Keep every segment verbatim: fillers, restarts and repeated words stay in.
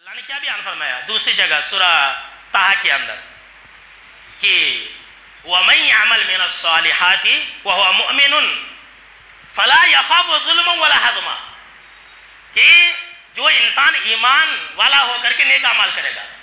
اللہ نے کیا بیان فرمایا دوسری جگہ سورہ طٰہٰ کے اندر کہ وَمَن يَعْمَلْ مِنَ الصَّالِحَاتِ وَهُوَ مُؤْمِنٌ فَلَا يَخَافُ ظُلْمًا وَلَا حَظْمًا، کہ جو انسان ایمان والا ہو کر کے نیک اعمال کرے گا،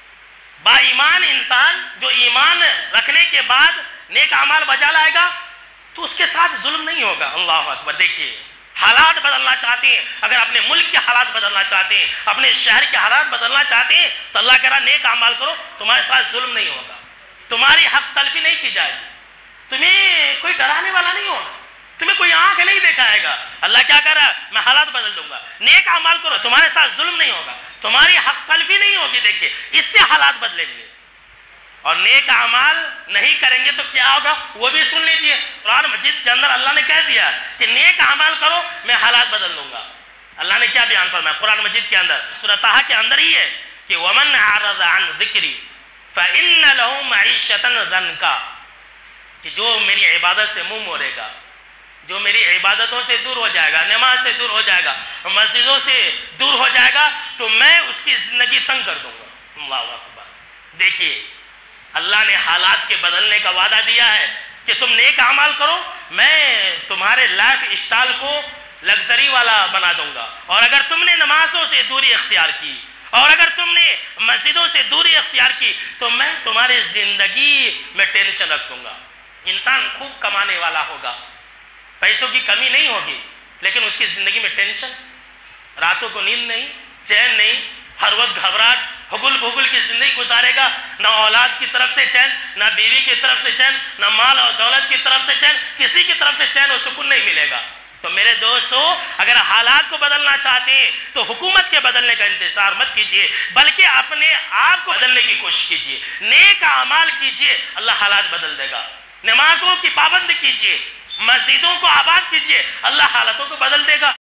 با ایمان انسان جو ایمان رکھنے کے بعد نیک اعمال بجا لائے گا تو اس کے ساتھ ظلم نہیں ہوگا۔ اللہ اکبر۔ دیکھیے حالات بدلنا چاہتے ہیں، اگر اپنے ملک کے حالات بدلنا چاہتے ہیں، اپنے شہر کے حالات بدلنا چاہتے ہیں تو اللہ کہہ رہا نیک اعمال کرو، تمہارے ساتھ ظلم نہیں ہوگا، تمہاری حق تلفی نہیں کی جائے گی، تمہیں کوئی ڈرانے والا نہیں ہوگا، تمہیں کوئی آنکھ نہیں دکھائے گا۔ اللہ کیا کہہ رہا ہے؟ میں حالات بدل دوں گا، نیک اعمال کرو، تمہارے ساتھ ظلم نہیں ہوگا، تمہاری حق تلفی نہیں ہوگی۔ دیکھیے اس سے حالات بدلیں گے، اور نیک اعمال نہیں کریں گے تو کیا ہوگا وہ بھی سن لیجئے۔ قرآن مجید کے اندر اللہ نے کہہ دیا کہ نیک اعمال کرو میں حالات بدل دوں گا۔ اللہ نے کیا بیان فرمایا قرآن مجید کے اندر سورہ طٰہٰ کے اندر ہی ہے کہ وَمَنْ أَعْرَضَ عَنْ ذِكْرِي فَإِنَّ لَهُ مَعِيشَةً ضَنْكًا، کہ جو میری عبادت سے منہ موڑے گا، جو میری عبادتوں سے دور ہو جائے گا، نماز سے دور ہو جائے گا، مسجدوں سے دور ہو جائے گا تو میں اس کی زندگی تنگ کر دوں گا۔ اللہ اکبر۔ دیکھیے اللہ نے حالات کے بدلنے کا وعدہ دیا ہے کہ تم نیک اعمال کرو، میں تمہارے لائف اسٹائل کو لگزری والا بنا دوں گا، اور اگر تم نے نمازوں سے دوری اختیار کی اور اگر تم نے مسجدوں سے دوری اختیار کی تو میں تمہاری زندگی میں ٹینشن رکھ دوں گا۔ انسان خوب کمانے والا ہوگا، پیسوں کی کمی نہیں ہوگی، لیکن اس کی زندگی میں ٹینشن، راتوں کو نیند نہیں، چین نہیں، ہر وقت گھبراہٹ، حگل بھگل کی زندگی گزارے گا، نہ اولاد کی طرف سے چین، نہ بیوی کی طرف سے چین، نہ مال اور دولت کی طرف سے چین، کسی کی طرف سے چین اور سکون نہیں ملے گا۔ تو میرے دوستو اگر حالات کو بدلنا چاہتے ہیں تو حکومت کے بدلنے کا انتظار مت کیجئے، بلکہ اپنے آپ کو بدلنے کی کوشش کیجئے، نیک اعمال کیجئے، اللہ حالات بدل دے گا۔ نمازوں کی پابند کیجئے، مسجدوں کو آباد کیجئے، اللہ حالتوں کو بدل دے گا۔